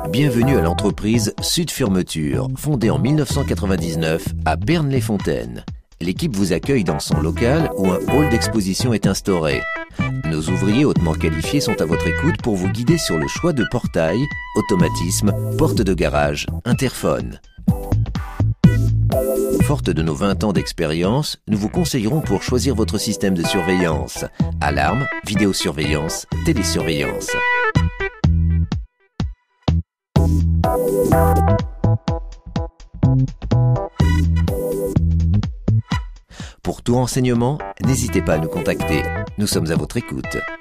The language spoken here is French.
Bienvenue à l'entreprise Sud Fermeture, fondée en 1999 à Berne-les-Fontaines. L'équipe vous accueille dans son local où un hall d'exposition est instauré. Nos ouvriers hautement qualifiés sont à votre écoute pour vous guider sur le choix de portail, automatisme, porte de garage, interphone. Forte de nos 20 ans d'expérience, nous vous conseillerons pour choisir votre système de surveillance. Alarme, vidéosurveillance, télésurveillance. Pour tout renseignement, n'hésitez pas à nous contacter. Nous sommes à votre écoute.